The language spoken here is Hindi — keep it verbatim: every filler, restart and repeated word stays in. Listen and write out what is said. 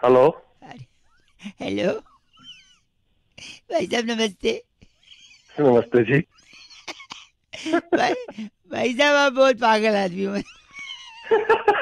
हेलो। अरे, हेलो। भाई साहब नमस्ते। नमस्ते जी। भाई भाई साहब आप बहुत पागल आदमी हो।